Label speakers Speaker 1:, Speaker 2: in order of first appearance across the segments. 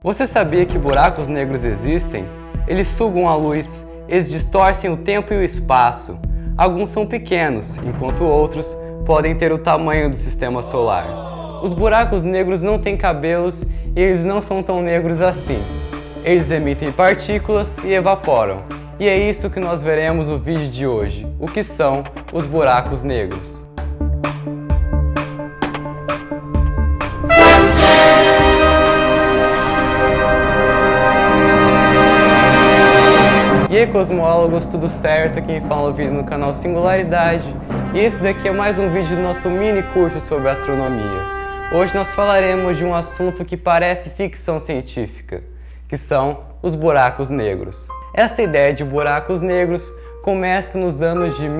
Speaker 1: Você sabia que buracos negros existem? Eles sugam a luz, eles distorcem o tempo e o espaço. Alguns são pequenos, enquanto outros podem ter o tamanho do sistema solar. Os buracos negros não têm cabelos e eles não são tão negros assim. Eles emitem partículas e evaporam. E é isso que nós veremos no vídeo de hoje, o que são os buracos negros. E aí, cosmólogos, tudo certo? Aqui quem fala é o vídeo no canal Singularidade. E esse daqui é mais um vídeo do nosso mini curso sobre astronomia. Hoje nós falaremos de um assunto que parece ficção científica, que são os buracos negros. Essa ideia de buracos negros começa nos anos de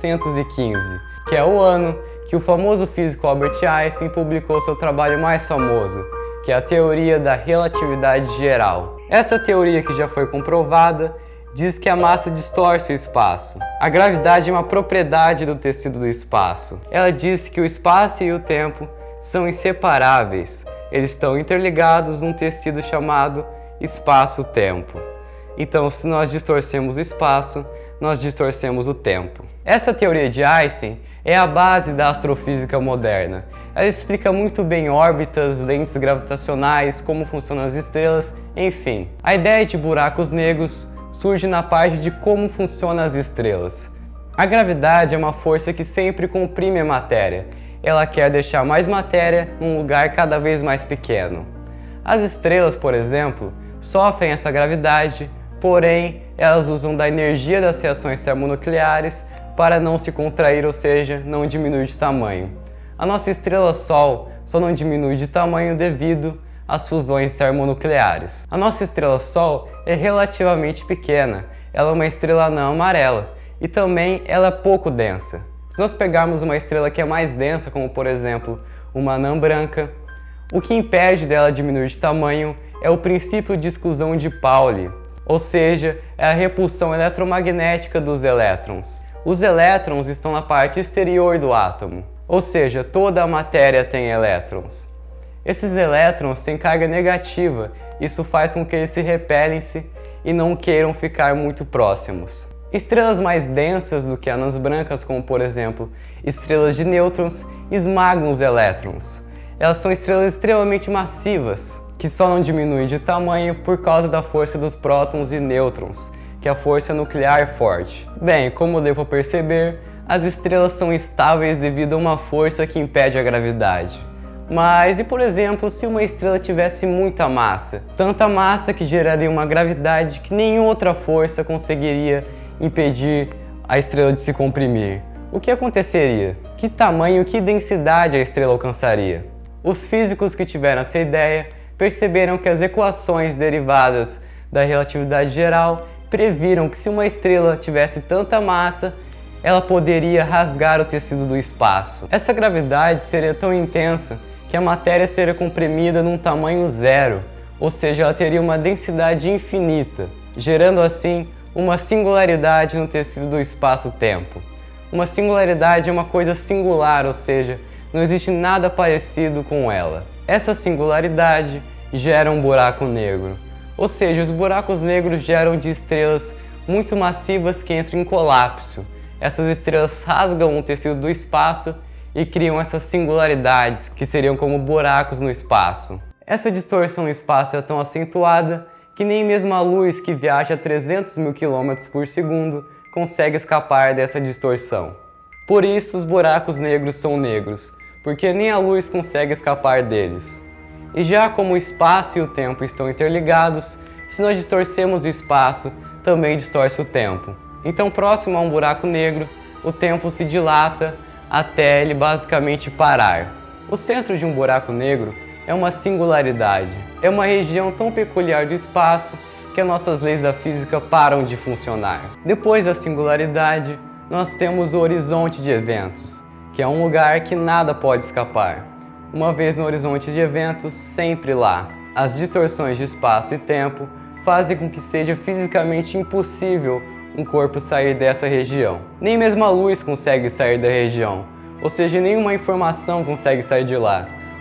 Speaker 1: 1915, que é o ano que o famoso físico Albert Einstein publicou seu trabalho mais famoso, que é a teoria da relatividade geral. Essa teoria, que já foi comprovada, diz que a massa distorce o espaço. A gravidade é uma propriedade do tecido do espaço. Ela diz que o espaço e o tempo são inseparáveis. Eles estão interligados num tecido chamado espaço-tempo. Então, se nós distorcemos o espaço, nós distorcemos o tempo. Essa teoria de Einstein é a base da astrofísica moderna. Ela explica muito bem órbitas, lentes gravitacionais, como funcionam as estrelas, enfim. A ideia de buracos negros surge na parte de como funcionam as estrelas. A gravidade é uma força que sempre comprime a matéria. Ela quer deixar mais matéria num lugar cada vez mais pequeno. As estrelas, por exemplo, sofrem essa gravidade, porém elas usam da energia das reações termonucleares para não se contrair, ou seja, não diminuir de tamanho. A nossa estrela-Sol só não diminui de tamanho devido às fusões termonucleares. A nossa estrela-Sol é relativamente pequena, ela é uma estrela anã amarela e também ela é pouco densa. Se nós pegarmos uma estrela que é mais densa, como por exemplo uma anã branca, o que impede dela diminuir de tamanho é o princípio de exclusão de Pauli, ou seja, é a repulsão eletromagnética dos elétrons. Os elétrons estão na parte exterior do átomo, ou seja, toda a matéria tem elétrons. Esses elétrons têm carga negativa, isso faz com que eles se repelem-se e não queiram ficar muito próximos. Estrelas mais densas do que anãs brancas, como por exemplo estrelas de nêutrons, esmagam os elétrons. Elas são estrelas extremamente massivas, que só não diminuem de tamanho por causa da força dos prótons e nêutrons, que é a força nuclear forte. Bem, como deu para perceber, as estrelas são estáveis devido a uma força que impede a gravidade. Mas e por exemplo, se uma estrela tivesse muita massa? Tanta massa que geraria uma gravidade que nenhuma outra força conseguiria impedir a estrela de se comprimir. O que aconteceria? Que tamanho, que densidade a estrela alcançaria? Os físicos que tiveram essa ideia perceberam que as equações derivadas da relatividade geral previram que se uma estrela tivesse tanta massa, ela poderia rasgar o tecido do espaço. Essa gravidade seria tão intensa que a matéria seria comprimida num tamanho zero, ou seja, ela teria uma densidade infinita, gerando assim uma singularidade no tecido do espaço-tempo. Uma singularidade é uma coisa singular, ou seja, não existe nada parecido com ela. Essa singularidade gera um buraco negro, ou seja, os buracos negros geram de estrelas muito massivas que entram em colapso. Essas estrelas rasgam o tecido do espaço e criam essas singularidades, que seriam como buracos no espaço. Essa distorção no espaço é tão acentuada que nem mesmo a luz, que viaja a 300 mil km por segundo, consegue escapar dessa distorção. Por isso os buracos negros são negros, porque nem a luz consegue escapar deles. E já como o espaço e o tempo estão interligados, se nós distorcemos o espaço, também distorce o tempo. Então, próximo a um buraco negro, o tempo se dilata até ele basicamente parar. O centro de um buraco negro é uma singularidade. É uma região tão peculiar do espaço que as nossas leis da física param de funcionar. Depois da singularidade, nós temos o horizonte de eventos, que é um lugar que nada pode escapar. Uma vez no horizonte de eventos, sempre lá. As distorções de espaço e tempo fazem com que seja fisicamente impossível um corpo sair dessa região. Nem mesmo a luz consegue sair da região, ou seja, nenhuma informação consegue sair de lá.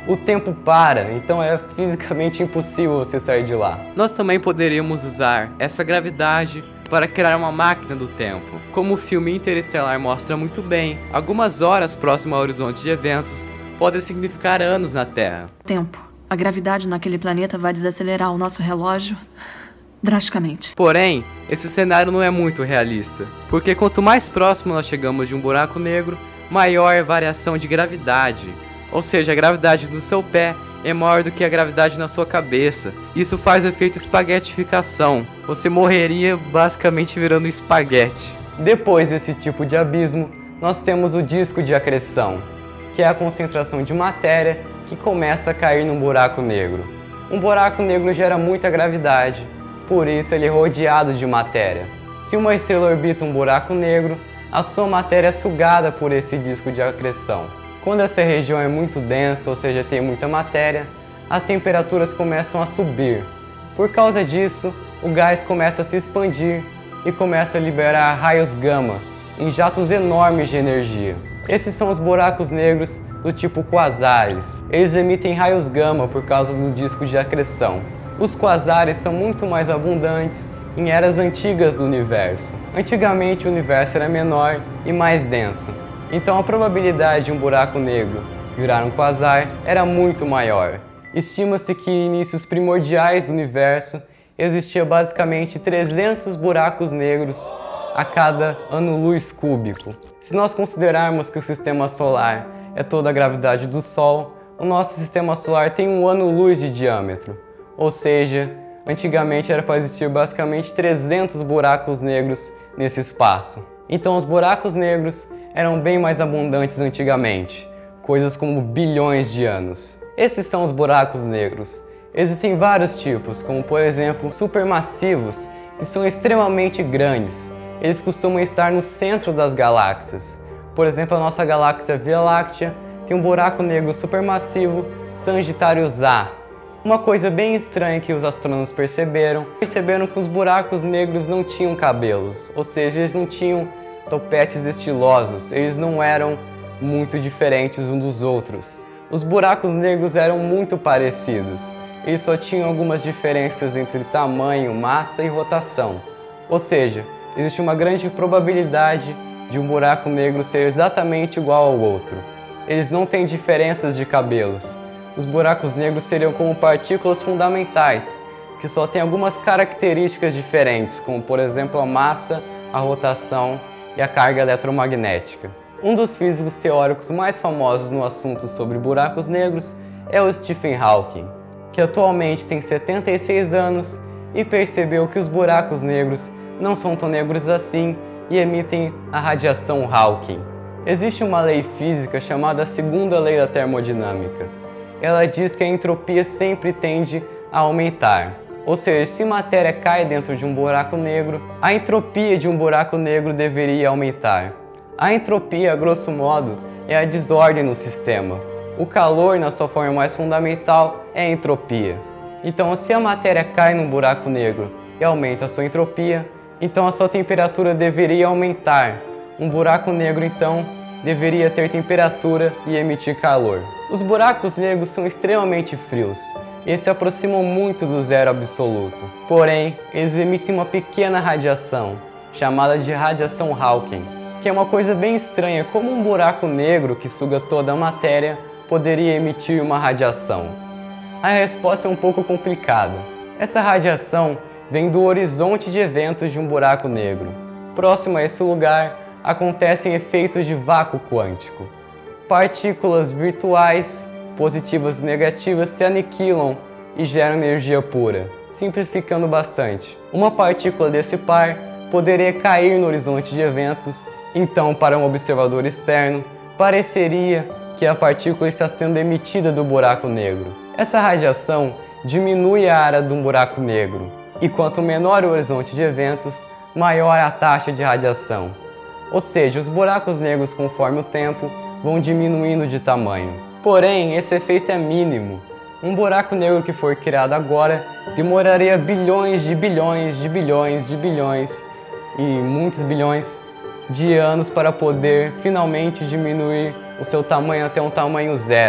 Speaker 1: o tempo para, então é fisicamente impossível você sair de lá. Nós também poderíamos usar essa gravidade para criar uma máquina do tempo. Como o filme Interestelar mostra muito bem, algumas horas próximo ao horizonte de eventos podem significar anos na Terra.
Speaker 2: Tempo. A gravidade naquele planeta vai desacelerar o nosso relógio drasticamente.
Speaker 1: Porém, esse cenário não é muito realista, porque quanto mais próximo nós chegamos de um buraco negro, maior é a variação de gravidade. Ou seja, a gravidade do seu pé é maior do que a gravidade na sua cabeça. Isso faz o efeito espaguetificação. Você morreria basicamente virando espaguete. Depois desse tipo de abismo, nós temos o disco de acreção, que é a concentração de matéria que começa a cair num buraco negro. Um buraco negro gera muita gravidade, por isso ele é rodeado de matéria. Se uma estrela orbita um buraco negro, a sua matéria é sugada por esse disco de acreção. Quando essa região é muito densa, ou seja, tem muita matéria, as temperaturas começam a subir. Por causa disso, o gás começa a se expandir e começa a liberar raios gama em jatos enormes de energia. Esses são os buracos negros do tipo quasares. Eles emitem raios gama por causa do disco de acreção. Os quasares são muito mais abundantes em eras antigas do universo. Antigamente o universo era menor e mais denso. Então a probabilidade de um buraco negro virar um quasar era muito maior. Estima-se que em inícios primordiais do universo existia basicamente 300 buracos negros a cada ano-luz cúbico. Se nós considerarmos que o sistema solar é toda a gravidade do Sol, o nosso sistema solar tem um ano-luz de diâmetro. Ou seja, antigamente era para existir basicamente 300 buracos negros nesse espaço. Então os buracos negros eram bem mais abundantes antigamente, coisas como bilhões de anos. Esses são os buracos negros. Existem vários tipos, como por exemplo supermassivos, que são extremamente grandes. Eles costumam estar no centro das galáxias. Por exemplo, a nossa galáxia Via Láctea tem um buraco negro supermassivo Sagittarius A. Uma coisa bem estranha que os astrônomos perceberam que os buracos negros não tinham cabelos, ou seja, eles não tinham topetes estilosos, eles não eram muito diferentes uns dos outros. Os buracos negros eram muito parecidos, eles só tinham algumas diferenças entre tamanho, massa e rotação. Ou seja, existe uma grande probabilidade de um buraco negro ser exatamente igual ao outro. Eles não têm diferenças de cabelos. Os buracos negros seriam como partículas fundamentais, que só têm algumas características diferentes, como por exemplo a massa, a rotação e a carga eletromagnética. Um dos físicos teóricos mais famosos no assunto sobre buracos negros é o Stephen Hawking, que atualmente tem 76 anos e percebeu que os buracos negros não são tão negros assim e emitem a radiação Hawking. Existe uma lei física chamada segunda lei da termodinâmica. Ela diz que a entropia sempre tende a aumentar. Ou seja, se matéria cai dentro de um buraco negro, a entropia de um buraco negro deveria aumentar. A entropia, a grosso modo, é a desordem no sistema. O calor, na sua forma mais fundamental, é a entropia. Então, se a matéria cai num buraco negro e aumenta a sua entropia, então a sua temperatura deveria aumentar. Um buraco negro, então, deveria ter temperatura e emitir calor. Os buracos negros são extremamente frios e se aproximam muito do zero absoluto. Porém, eles emitem uma pequena radiação, chamada de radiação Hawking, que é uma coisa bem estranha, como um buraco negro que suga toda a matéria poderia emitir uma radiação. A resposta é um pouco complicada. Essa radiação vem do horizonte de eventos de um buraco negro. Próximo a esse lugar, acontecem efeitos de vácuo quântico. Partículas virtuais, positivas e negativas, se aniquilam e geram energia pura, simplificando bastante. Uma partícula desse par poderia cair no horizonte de eventos, então, para um observador externo, pareceria que a partícula está sendo emitida do buraco negro. Essa radiação diminui a área de um buraco negro, e quanto menor o horizonte de eventos, maior a taxa de radiação. Ou seja, os buracos negros, conforme o tempo, vão diminuindo de tamanho. Porém, esse efeito é mínimo. Um buraco negro que for criado agora demoraria bilhões de bilhões de bilhões de bilhões e muitos bilhões de anos para poder finalmente diminuir o seu tamanho até um tamanho zero.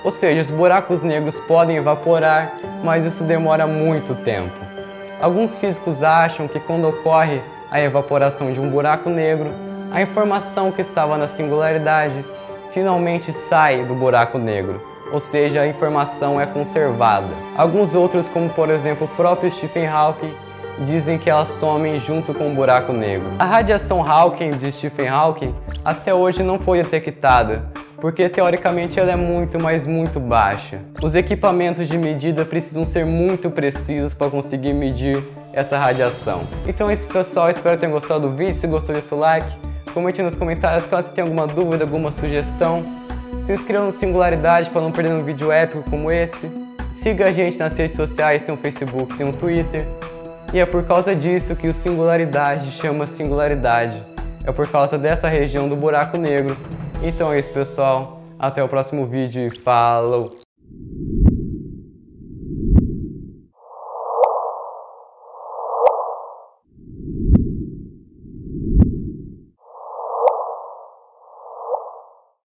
Speaker 1: Ou seja, os buracos negros podem evaporar, mas isso demora muito tempo. Alguns físicos acham que quando ocorre a evaporação de um buraco negro, a informação que estava na singularidade finalmente sai do buraco negro, ou seja, a informação é conservada. Alguns outros, como por exemplo o próprio Stephen Hawking, dizem que elas somem junto com o buraco negro. A radiação Hawking de Stephen Hawking até hoje não foi detectada, porque teoricamente ela é muito, mas muito baixa. Os equipamentos de medida precisam ser muito precisos para conseguir medir essa radiação. Então é isso, pessoal, espero que tenham gostado do vídeo. Se gostou, deixa o like, comente nos comentários caso você tenha alguma dúvida, alguma sugestão. Se inscreva no Singularidade para não perder um vídeo épico como esse. Siga a gente nas redes sociais, tem um Facebook, tem um Twitter. E é por causa disso que o Singularidade chama Singularidade. É por causa dessa região do buraco negro. Então é isso, pessoal. Até o próximo vídeo e falou!